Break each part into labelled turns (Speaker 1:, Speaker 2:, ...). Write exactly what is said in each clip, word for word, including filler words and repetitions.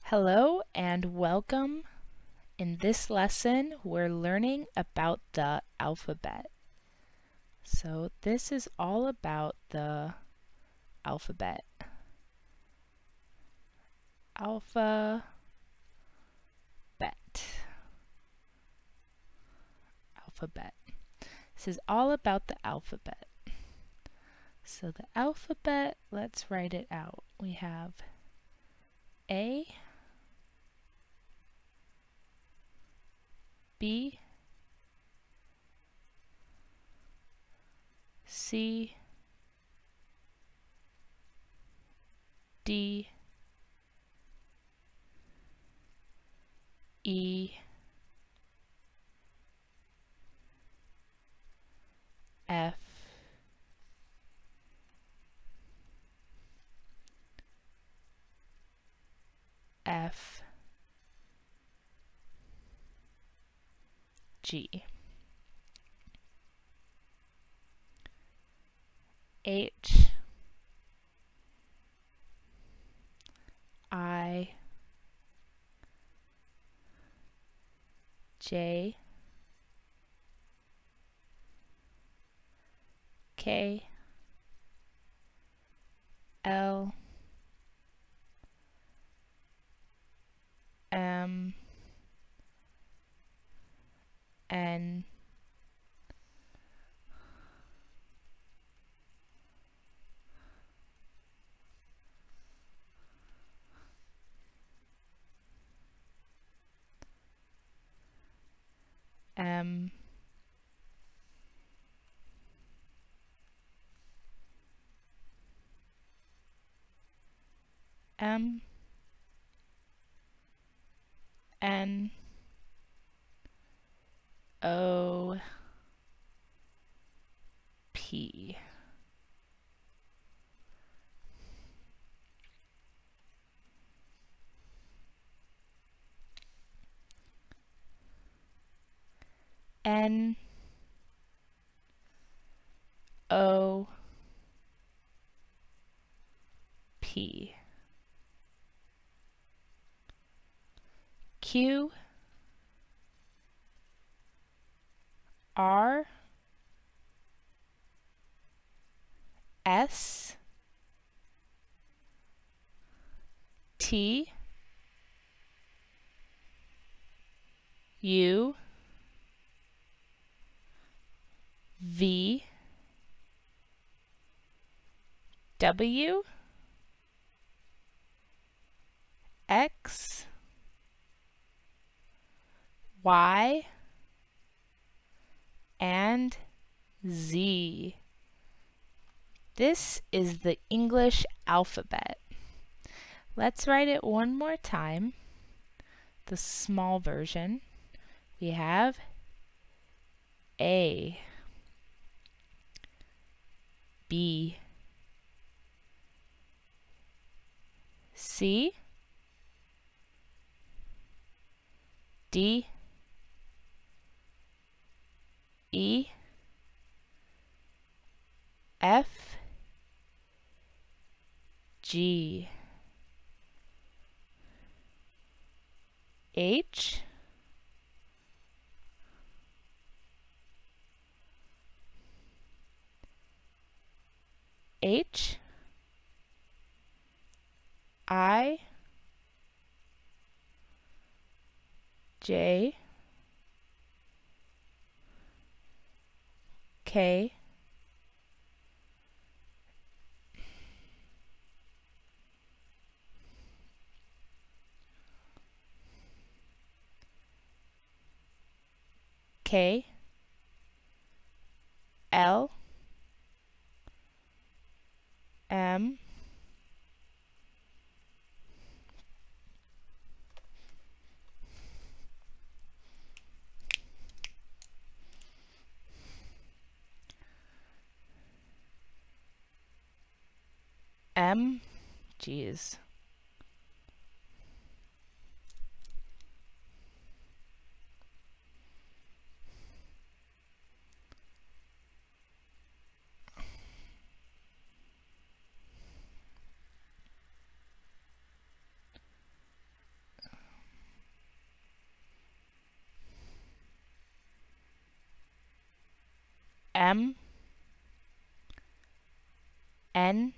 Speaker 1: Hello and welcome. In this lesson, we're learning about the alphabet. So this is all about the alphabet. Alphabet. Alphabet. This is all about the alphabet. So the alphabet, let's write it out. We have A, B, C, D, E, F, F, G, H, I, J, K, L, M, N, M, M, N, O, P. N, O, P. Q, R, S, T, U, V, W, X, Y, and Z. This is the English alphabet. Let's write it one more time. The small version. We have A, B, C, D, E, F, G, H, H, I, J, K, K, L, M, M, geez. M N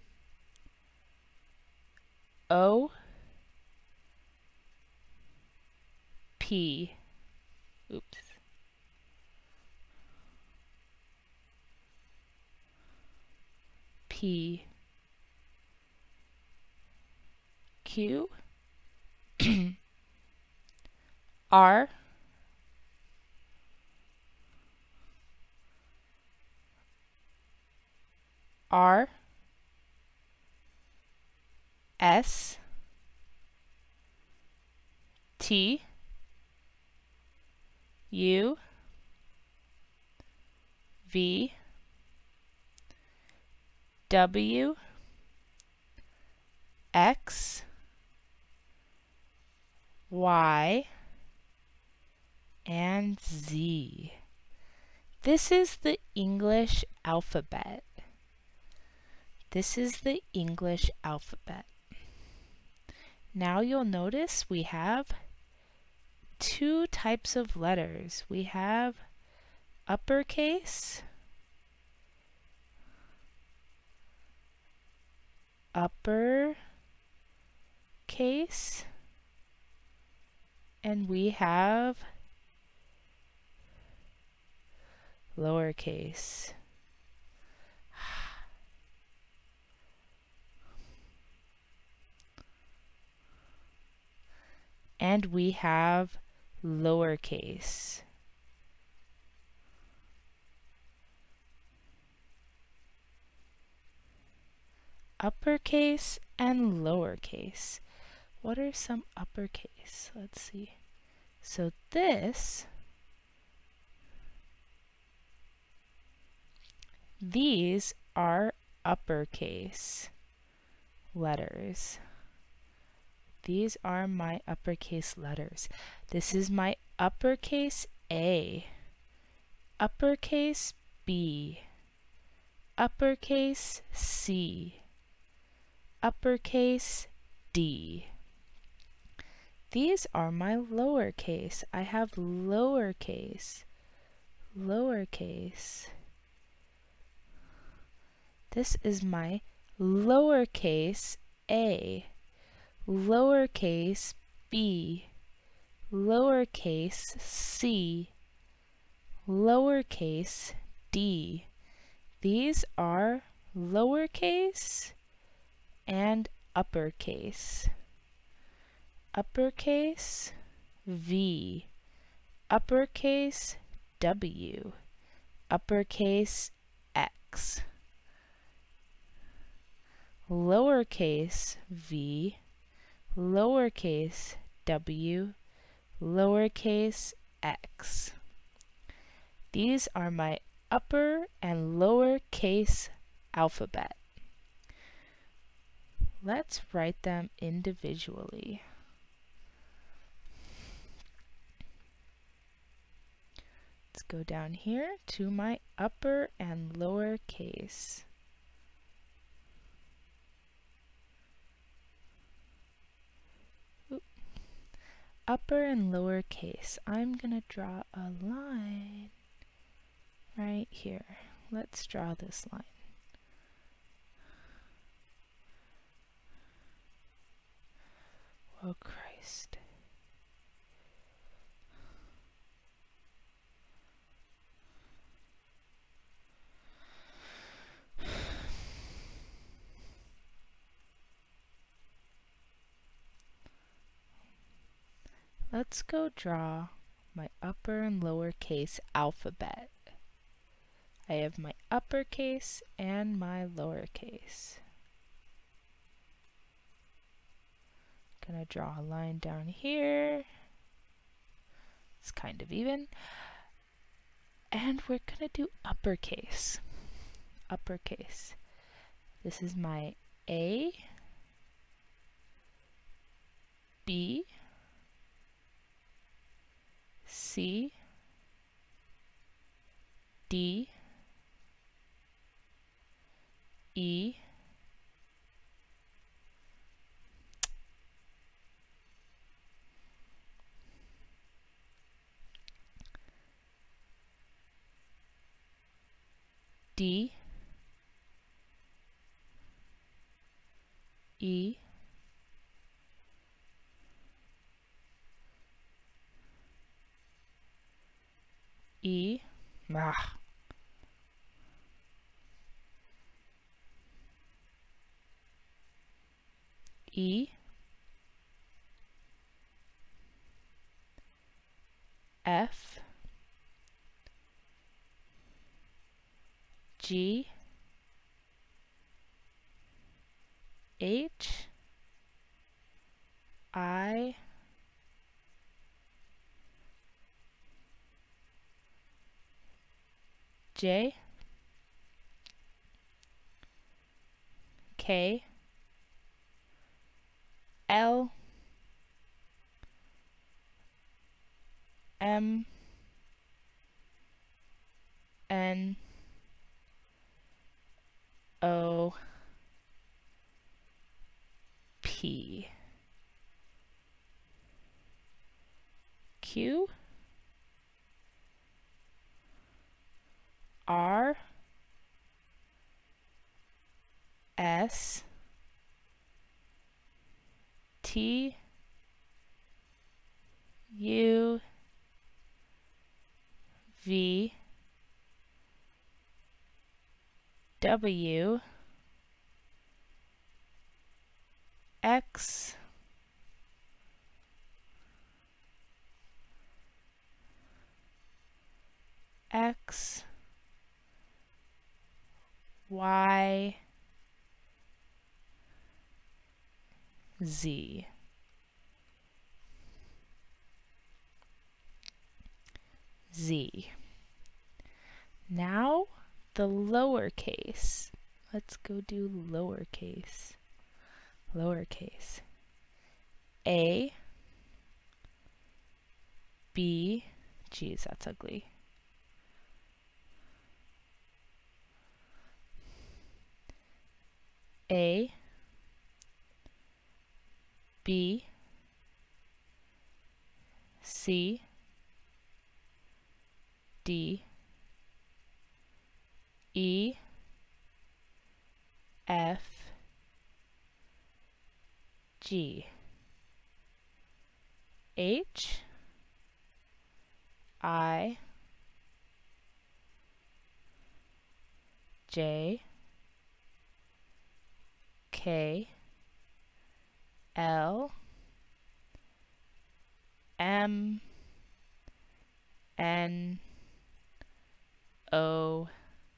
Speaker 1: O P. Oops. P Q R R S T U V W X Y and Z. This is the English alphabet. This is the English alphabet. Now you'll notice we have two types of letters. We have uppercase, upper case, and we have lowercase. And we have lowercase. Uppercase and lowercase. What are some uppercase? Let's see. So this, these are uppercase letters. These are my uppercase letters. This is my uppercase A, uppercase B, uppercase C, uppercase D. These are my lowercase. I have lowercase, lowercase. This is my lowercase A, lowercase b, lowercase c, lowercase d. These are lowercase and uppercase. Uppercase V, uppercase W, uppercase X. Lowercase v, lowercase w, lowercase x. These are my upper and lower case alphabet. Let's write them individually. Let's go down here to my upper and lower case. Upper and lower case. I'm gonna draw a line right here. Let's draw this line. Oh Christ. Let's go draw my upper and lower case alphabet. I have my uppercase and my lowercase. Gonna draw a line down here. It's kind of even. And we're gonna do uppercase. Uppercase. This is my A, B, C, D, E, D, E, E, ah. E, F, G, H, I, J, K, L, M, N, O, P, Q, R, S, T, U, V, W, X, X, Y, Z. Z. Now the lowercase. Let's go do lowercase. Lowercase. A, B, geez, that's ugly. A, B, C, D, E, F, G, H, I, J, K, L, M, N, O,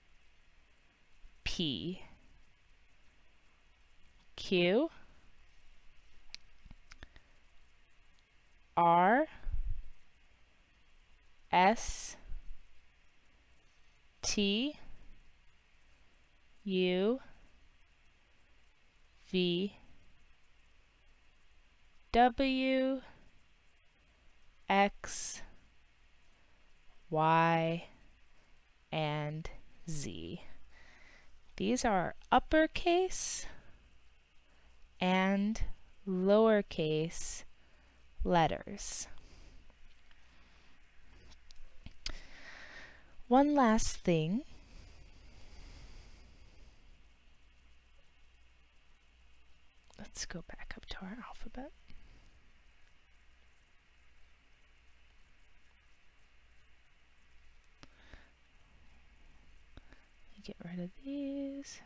Speaker 1: P, Q, R, S, T, U, V, W, X, Y, and Z. These are uppercase and lowercase letters. One last thing. Let's go back up to our alphabet. Get rid of these.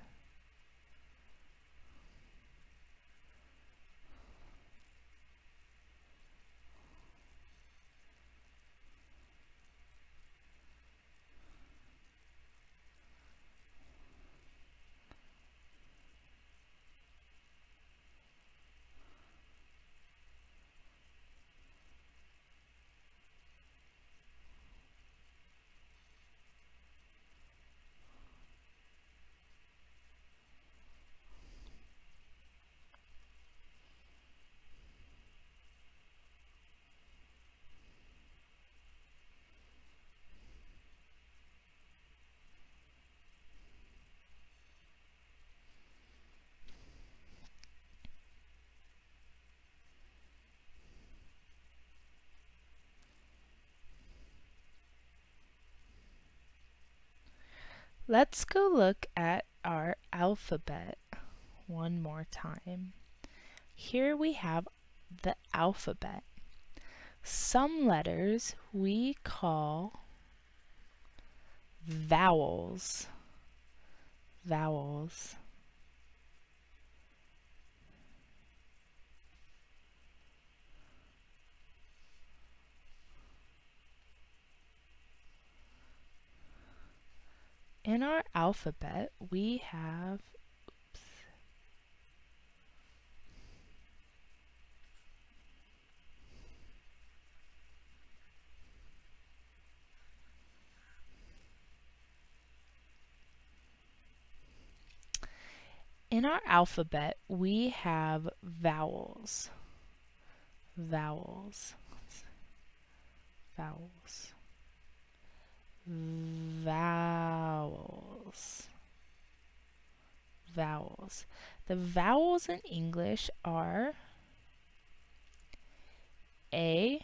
Speaker 1: Let's go look at our alphabet one more time. Here we have the alphabet. Some letters we call vowels. Vowels. In our alphabet, we have oops, in our alphabet, we have vowels. Vowels. Vowels. Vowels. Vowels. The vowels in English are A,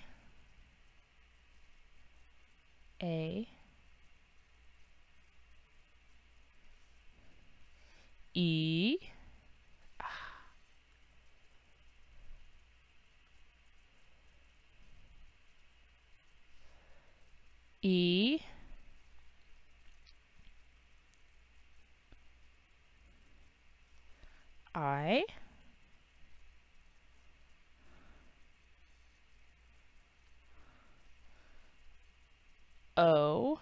Speaker 1: A, E, E, I, O,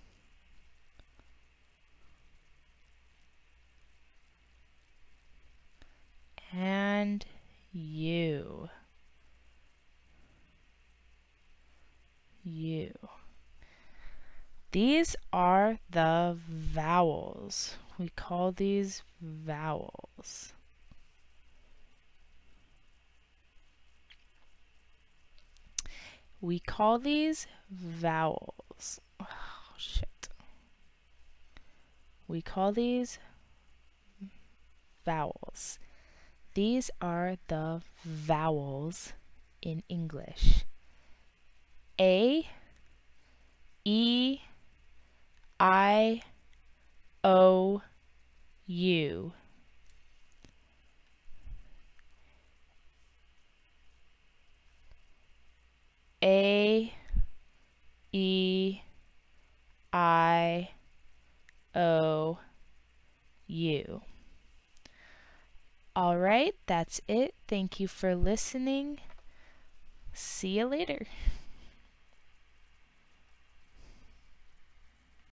Speaker 1: and U. U. These are the vowels. We call these vowels. We call these vowels. Oh, shit. We call these vowels. These are the vowels in English. A, E, I, O, U. A, E, I, O, U. All right, that's it. Thank you for listening. See you later.